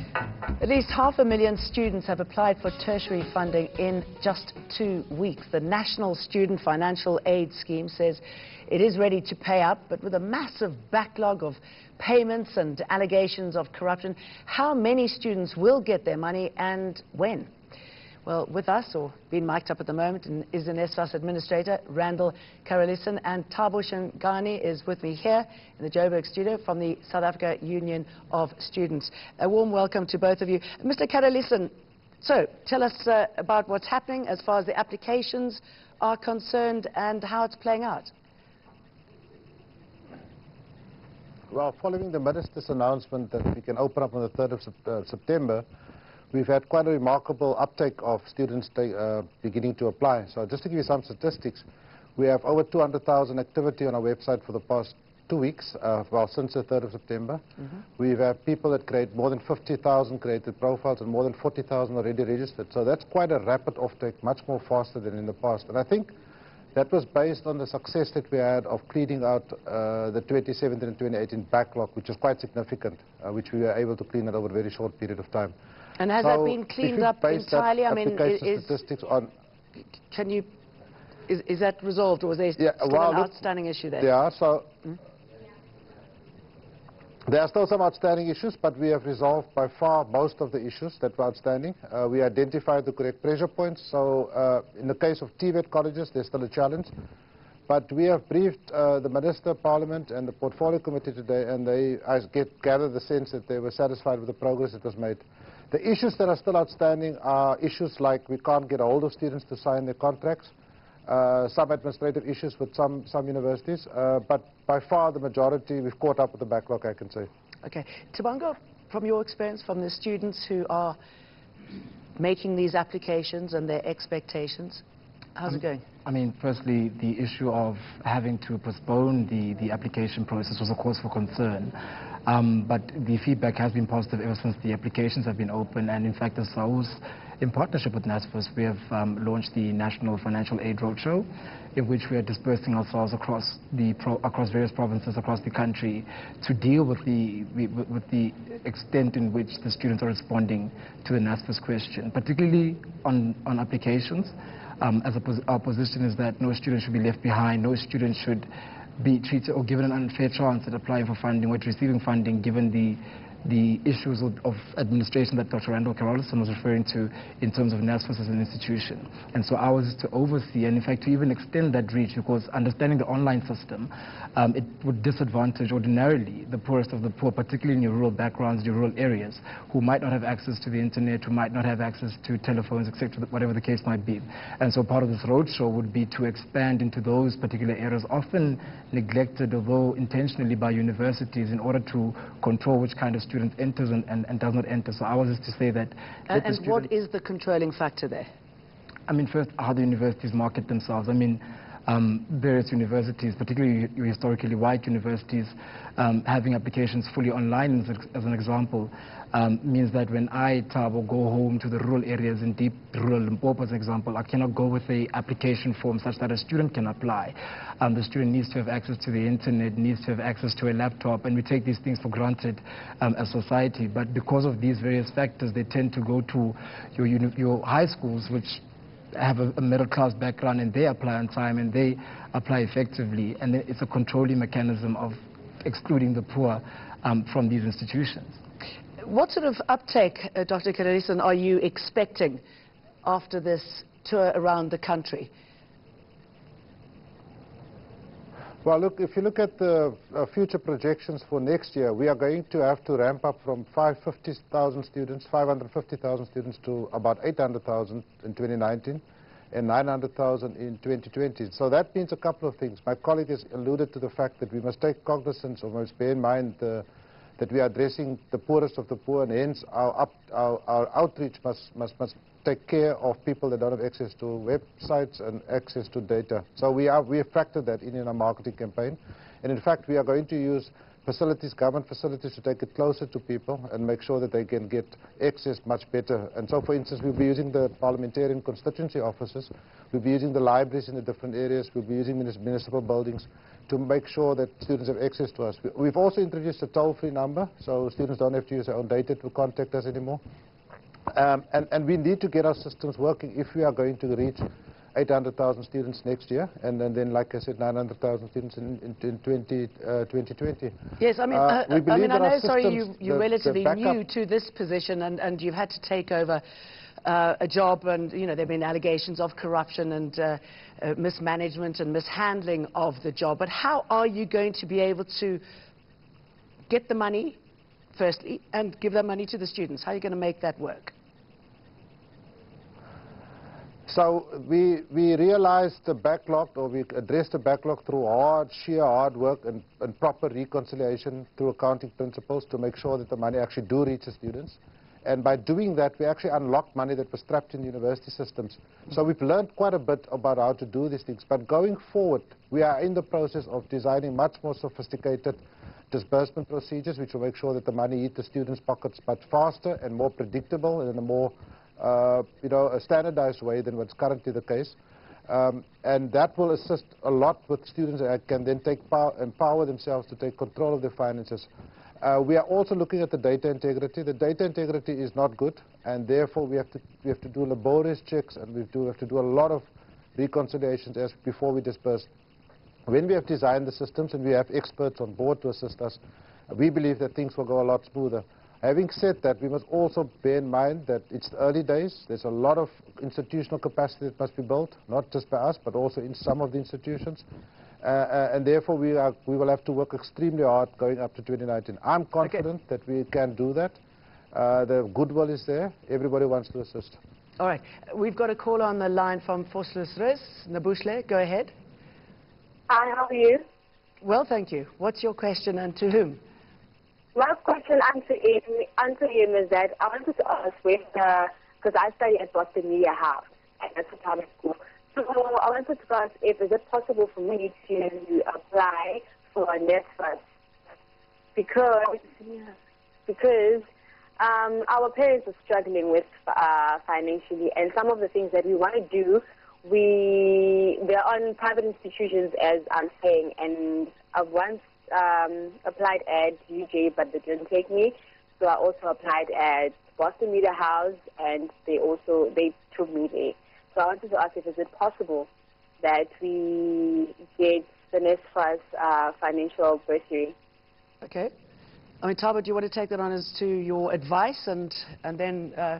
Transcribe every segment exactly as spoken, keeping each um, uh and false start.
At least half a million students have applied for tertiary funding in just two weeks. The National Student Financial Aid Scheme says it is ready to pay up, but with a massive backlog of payments and allegations of corruption, how many students will get their money and when? Well, with us, or being mic'd up at the moment, is the NSFAS Administrator, Randall Karalison, and Thabo Shangani is with me here in the Joburg studio from the South Africa Union of Students. A warm welcome to both of you. Mister Karalison, so tell us uh, about what's happening as far as the applications are concerned and how it's playing out. Well, following the Minister's announcement that we can open up on the third of uh, September, we've had quite a remarkable uptake of students uh, beginning to apply. So just to give you some statistics, we have over two hundred thousand activity on our website for the past two weeks, uh, well, since the third of September. Mm-hmm. We've had people that create more than fifty thousand created profiles and more than forty thousand already registered. So that's quite a rapid offtake, much more faster than in the past. And I think that was based on the success that we had of cleaning out uh, the twenty seventeen and twenty eighteen backlog, which was quite significant, uh, which we were able to clean out over a very short period of time. And has so that been cleaned up entirely? I mean, is, statistics on can you, is, is that resolved, or is there yeah, still well, an look, outstanding issue there? Yeah, so hmm? there are still some outstanding issues, but we have resolved by far most of the issues that were outstanding. Uh, we identified the correct pressure points. So uh, in the case of T VET colleges, there's still a challenge. But we have briefed uh, the Minister, Parliament, and the Portfolio Committee today, and they, I get, gather the sense that they were satisfied with the progress that was made. The issues that are still outstanding are issues like we can't get a hold of students to sign their contracts, uh, some administrative issues with some, some universities, uh, but by far the majority, we've caught up with the backlog, I can say. Okay. Thabang, from your experience, from the students who are making these applications and their expectations, how's um, it going? I mean, firstly, the issue of having to postpone the, the application process was a cause for concern. Um, but the feedback has been positive ever since the applications have been open. And in fact, as S A U S, in partnership with NSFAS, we have um, launched the National Financial Aid Roadshow, in which we are dispersing ourselves across, the pro across various provinces across the country to deal with the, with the extent in which the students are responding to the NSFAS question, particularly on, on applications. Um, as a pos our position is that no student should be left behind, no student should be treated or given an unfair chance at applying for funding or at receiving funding, given the the issues of, of administration that Doctor Randall Karalison was referring to in terms of NSFAS as an institution. And so ours is to oversee and in fact to even extend that reach, because understanding the online system, um, it would disadvantage ordinarily the poorest of the poor, particularly in your rural backgrounds, your rural areas, who might not have access to the internet, who might not have access to telephones, et cetera, whatever the case might be. And so part of this roadshow would be to expand into those particular areas, often neglected, although intentionally, by universities in order to control which kind of student enters and, and, and does not enter. So ours is to say that... And, and what is the controlling factor there? I mean, first, how the universities market themselves. I mean, um, various universities, particularly your historically white universities, um, having applications fully online, as, as an example, um, means that when I, Thabo, go home to the rural areas in deep rural Limpopo, as an example, I cannot go with a application form such that a student can apply. Um, the student needs to have access to the internet, needs to have access to a laptop, and we take these things for granted um, as society. But because of these various factors, they tend to go to your, your high schools, which have a, a middle-class background, and they apply on time and they apply effectively, and it's a controlling mechanism of excluding the poor um, from these institutions. What sort of uptake, uh, Doctor Karalison, are you expecting after this tour around the country? Well, look, if you look at the uh, future projections for next year, we are going to have to ramp up from five hundred fifty thousand students, five hundred fifty thousand students, to about eight hundred thousand in twenty nineteen and nine hundred thousand in twenty twenty. So that means a couple of things. My colleague has alluded to the fact that we must take cognizance, or must bear in mind uh, that we are addressing the poorest of the poor, and hence our, up, our, our outreach must, must, must take care of people that don't have access to websites and access to data. So we, are, we have factored that in in our marketing campaign. And in fact, we are going to use facilities, government facilities, to take it closer to people and make sure that they can get access much better. And so, for instance, we'll be using the parliamentarian constituency offices, we'll be using the libraries in the different areas, we'll be using municipal buildings to make sure that students have access to us. We've also introduced a toll-free number, so students don't have to use their own data to contact us anymore. Um, and, and we need to get our systems working if we are going to reach eight hundred thousand students next year, and, and then, like I said, nine hundred thousand students in, in, in twenty twenty. Yes, I mean, uh, uh, we I mean, I know, systems, sorry, you, you're the, relatively the new to this position, and, and you've had to take over uh, a job, and, you know, there have been allegations of corruption and uh, uh, mismanagement and mishandling of the job. But how are you going to be able to get the money, firstly, and give that money to the students? How are you going to make that work? So we, we realized the backlog, or we addressed the backlog through hard, sheer hard work and, and proper reconciliation through accounting principles to make sure that the money actually do reach the students. And by doing that, we actually unlocked money that was trapped in university systems. So we've learned quite a bit about how to do these things. But going forward, we are in the process of designing much more sophisticated disbursement procedures, which will make sure that the money hits the students' pockets much faster and more predictable and in a more Uh, you know, a standardized way than what's currently the case. Um, and that will assist a lot with students that can then take power, empower themselves to take control of their finances. Uh, we are also looking at the data integrity. The data integrity is not good, and therefore we have to, we have to do laborious checks, and we do have to do a lot of reconciliations as before we disperse. When we have designed the systems and we have experts on board to assist us, we believe that things will go a lot smoother. Having said that, we must also bear in mind that it's the early days. There's a lot of institutional capacity that must be built, not just by us, but also in some of the institutions. Uh, uh, and therefore, we, are, we will have to work extremely hard going up to twenty nineteen. I'm confident okay. that we can do that. Uh, the goodwill is there. Everybody wants to assist. All right. We've got a caller on the line from Vosloorus, Nabushle. Go ahead. Hi, how are you? Well, thank you. What's your question, and to whom? My question answer him, answer him is that I wanted to ask whether, because I study at Boston Media House, and that's a private school, so I wanted to ask if is it possible for me to apply for a NSFAS, because, because um, our parents are struggling with uh, financially, and some of the things that we want to do, we, they're on private institutions, as I'm saying, and I've once Um, applied at U J, but they didn't take me. So I also applied at Boston Media House, and they also they took me there. So I wanted to ask if is it possible that we get the NSFAS uh, financial bursary. Okay. I mean, Thabo, do you want to take that on as to your advice, and and then uh,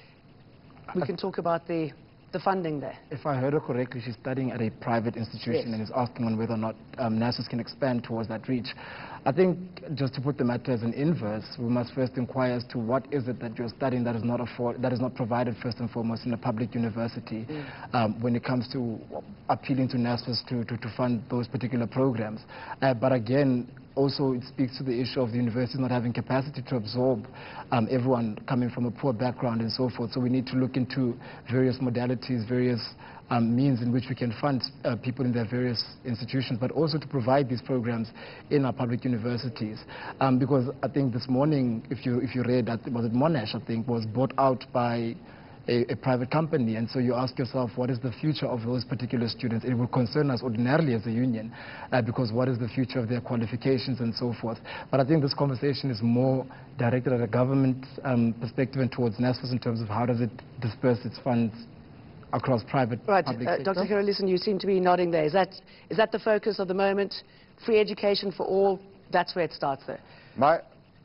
we can talk about the the funding there? If I heard her correctly, she's studying at a private institution, yes, and is asking on whether or not um, NSFAS can expand towards that reach. I think, just to put the matter as an inverse, we must first inquire as to what is it that you're studying that is not afford that is not provided first and foremost in a public university, mm. um, when it comes to appealing to NSFAS to, to, to fund those particular programs. Uh, but again, also it speaks to the issue of the university not having capacity to absorb um, everyone coming from a poor background and so forth. So we need to look into various modalities, various um, means in which we can fund uh, people in their various institutions, but also to provide these programs in our public universities. Um, because I think this morning, if you, if you read, that was it Monash, I think, was bought out by A, a private company, and so you ask yourself, what is the future of those particular students? It will concern us ordinarily as a union, uh, because what is the future of their qualifications and so forth. But I think this conversation is more directed at a government um, perspective and towards NSFAS in terms of how does it disperse its funds across private, right, public uh, sector. Doctor Hirolisen, you seem to be nodding there. Is that, is that the focus of the moment? Free education for all, that's where it starts there? My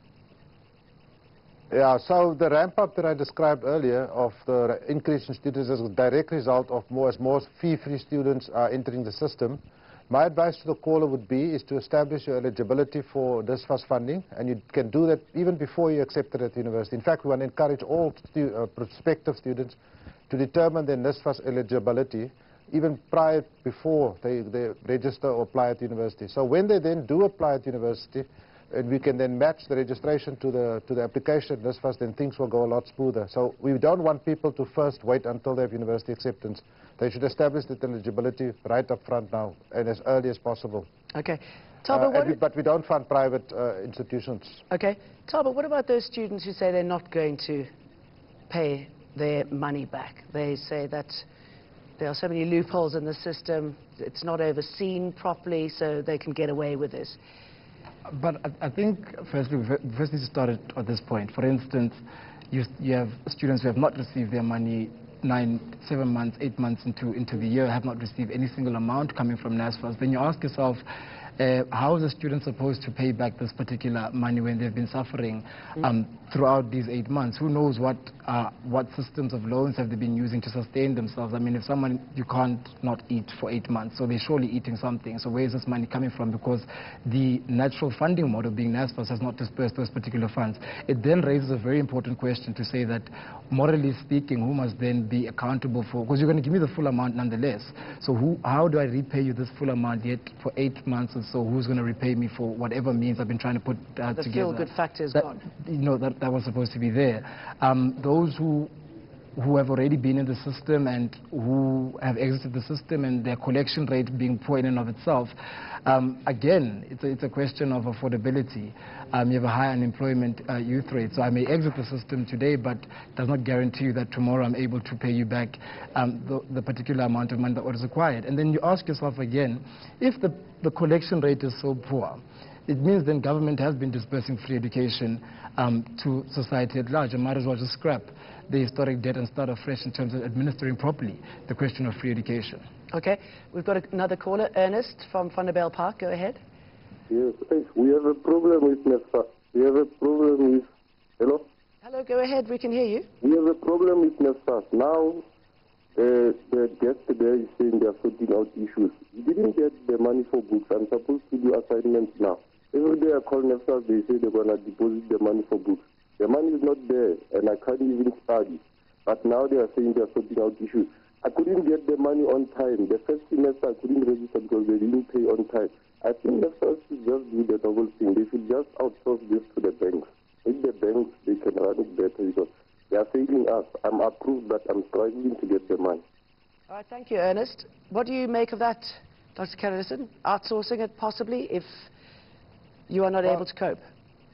Yeah, so the ramp-up that I described earlier of the increase in students is a direct result of more as more fee-free students are entering the system. My advice to the caller would be is to establish your eligibility for NSFAS funding, and you can do that even before you accept it at the university. In fact, we want to encourage all stu uh, prospective students to determine their NSFAS eligibility even prior, before they, they register or apply at the university. So when they then do apply at university, and we can then match the registration to the to the application at NSFAS, then things will go a lot smoother. So we don't want people to first wait until they have university acceptance. They should establish that eligibility right up front now and as early as possible. Okay. Taba, Uh, what we, but we don't fund private uh, institutions. Okay. Taba, what about those students who say they're not going to pay their money back? They say that there are so many loopholes in the system, it's not overseen properly, so they can get away with this. But I, I think, firstly, we first need to start at this point. For instance, you, you have students who have not received their money nine, seven months, eight months into, into the year, have not received any single amount coming from NSFAS. Then you ask yourself, Uh, how is a student supposed to pay back this particular money when they've been suffering um, throughout these eight months? Who knows what uh, what systems of loans have they been using to sustain themselves? I mean, if someone, you can't not eat for eight months, so they're surely eating something. So where is this money coming from? Because the natural funding model, being NSFAS, has not dispersed those particular funds. It then raises a very important question to say that, morally speaking, who must then be accountable for? Because you're going to give me the full amount nonetheless. So who, how do I repay you this full amount yet for eight months? So who's going to repay me for whatever means I've been trying to put uh, the together? The feel-good factor is that, gone. You know, that, that was supposed to be there. Um, those who who have already been in the system and who have exited the system, and their collection rate being poor in and of itself, um, again, it's a, it's a question of affordability. Um, you have a high unemployment uh, youth rate, so I may exit the system today, but does not guarantee you that tomorrow I'm able to pay you back um, the, the particular amount of money that was required. And then you ask yourself again, if the, the collection rate is so poor, it means then government has been dispersing free education um, to society at large, and might as well just scrap the historic debt and start afresh in terms of administering properly the question of free education. Okay, we've got a, another caller, Ernest from Vanderbijl Park. Go ahead. Yes, we have a problem with NSFAS. We have a problem with... Hello? Hello, go ahead, we can hear you. We have a problem with NSFAS. Now, uh, the guest there is saying they are sorting out issues. We didn't get the money for books. I'm supposed to do assignments now. Every day I call NSFAS, they say they're going to deposit the money for books. The money is not there, and I can't even study. But now they are saying they are sorting out issues. I couldn't get the money on time. The first semester I couldn't register because they didn't pay on time. I think NSFAS should just do the double thing. They should just outsource this to the banks. If the banks, they can run it better because they are failing us. I'm approved, but I'm struggling to get the money. All right, thank you, Ernest. What do you make of that, Doctor Carolison? Outsourcing it possibly if you are not well, able to cope?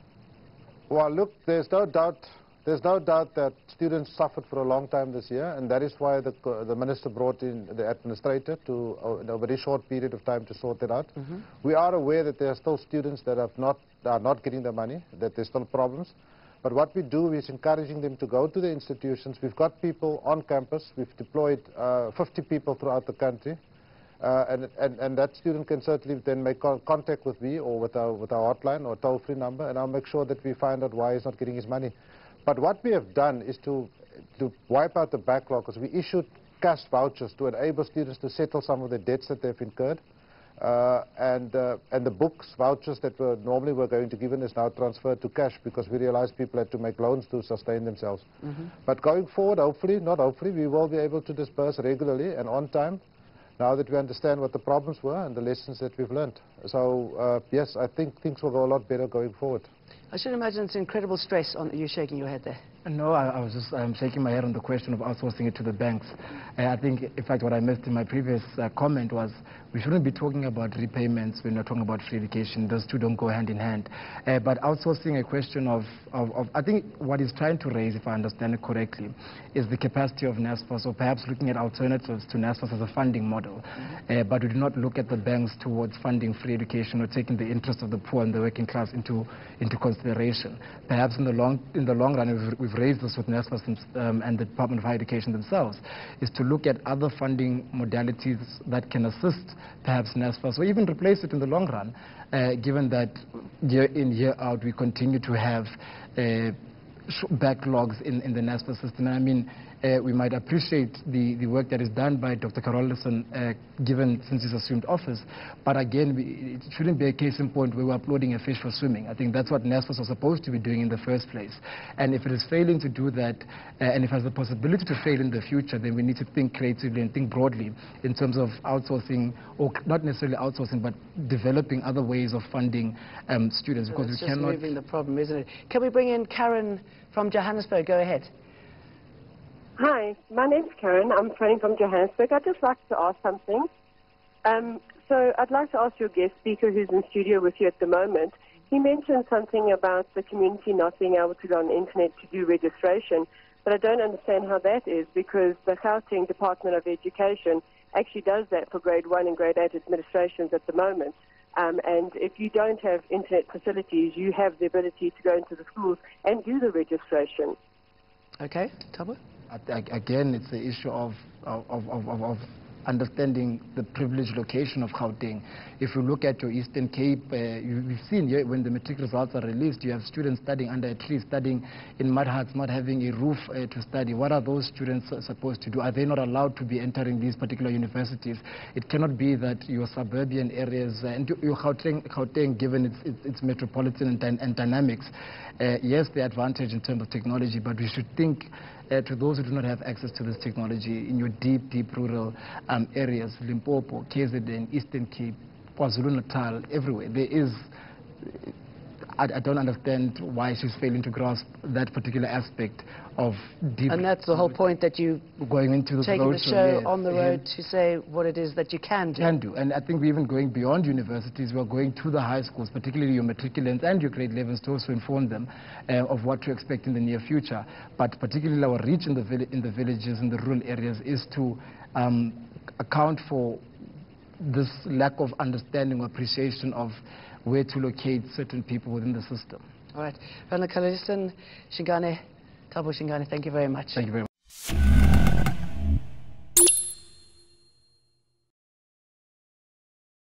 Well, look, there's no doubt, there's no doubt that students suffered for a long time this year, and that is why the, the minister brought in the administrator to, uh, in a very short period of time to sort it out. Mm-hmm. We are aware that there are still students that have not, are not getting the money, that there's still problems. But what we do is encouraging them to go to the institutions. We've got people on campus. We've deployed uh, fifty people throughout the country. Uh, and, and, and that student can certainly then make con contact with me or with our, with our hotline or toll-free number, and I'll make sure that we find out why he's not getting his money. But what we have done is to, to wipe out the backlog, because we issued cash vouchers to enable students to settle some of the debts that they've incurred. Uh, and, uh, and the books, vouchers that were normally were going to be given is now transferred to cash because we realized people had to make loans to sustain themselves. Mm-hmm. But going forward, hopefully, not hopefully, we will be able to disperse regularly and on time, now that we understand what the problems were and the lessons that we've learned. So, uh, yes, I think things will go a lot better going forward. I should imagine it's incredible stress on you shaking your head there. No, I, I was just um, shaking my head on the question of outsourcing it to the banks. Uh, I think, in fact, what I missed in my previous uh, comment was we shouldn't be talking about repayments when we're talking about free education. Those two don't go hand in hand. Uh, but outsourcing a question of, of, of, I think what he's trying to raise, if I understand it correctly, is the capacity of NSFAS, or perhaps looking at alternatives to NSFAS as a funding model. Mm-hmm. uh, but we do not look at the banks towards funding free education or taking the interest of the poor and the working class into, into consideration. Perhaps in the long, in the long run, we've, we've raised this with NSFAS um, and the Department of Higher Education themselves, is to look at other funding modalities that can assist perhaps NSFAS, or even replace it in the long run, uh, given that year in, year out, we continue to have uh, backlogs in, in the NSFAS system. And I mean, uh, we might appreciate the, the work that is done by Doctor Carolison, uh, given since he's assumed office, but again, we, it shouldn't be a case in point where we're uploading a fish for swimming. I think that's what NSFAS was supposed to be doing in the first place. And if it is failing to do that, uh, and if it has the possibility to fail in the future, then we need to think creatively and think broadly in terms of outsourcing, or not necessarily outsourcing, but developing other ways of funding um, students, because it's we just cannot... moving the problem, isn't it? Can we bring in Karen from Johannesburg? Go ahead. Hi, my name's Karen. I'm phoning from Johannesburg. I'd just like to ask something. Um, so I'd like to ask your guest speaker who's in studio with you at the moment. He mentioned something about the community not being able to go on the internet to do registration, but I don't understand how that is because the Gauteng Department of Education actually does that for grade one and grade eight administrations at the moment. Um, and if you don't have internet facilities, you have the ability to go into the schools and do the registration. Okay, Thabo? Again, it's the issue of, of, of, of, of understanding the privileged location of Gauteng. If you look at your Eastern Cape, uh, you, you've seen yeah, when the matric results are released, you have students studying under a tree, studying in mud huts, not having a roof uh, to study. What are those students uh, supposed to do? Are they not allowed to be entering these particular universities? It cannot be that your suburban areas, uh, and your Gauteng, Gauteng given its, its, its metropolitan and, and dynamics, uh, yes, the advantage in terms of technology, but we should think Uh, to those who do not have access to this technology in your deep, deep rural um, areas, Limpopo, K Z N, Eastern Cape, KwaZulu-Natal, everywhere. There is, I, I don't understand why she's failing to grasp that particular aspect of deep. And that's the whole point that you going into the taking road the show yes, on the road to say what it is that you can do. Can do, and I think we're even going beyond universities. We're going to the high schools, particularly your matriculants and your grade elevens, to also inform them uh, of what to expect in the near future. But particularly our reach in the in the villages, in the rural areas, is to um, account for this lack of understanding or appreciation of where to locate certain people within the system. All right. Rana Kalalistan, Shingane, Thabo Shingane, thank you very much. Thank you very much.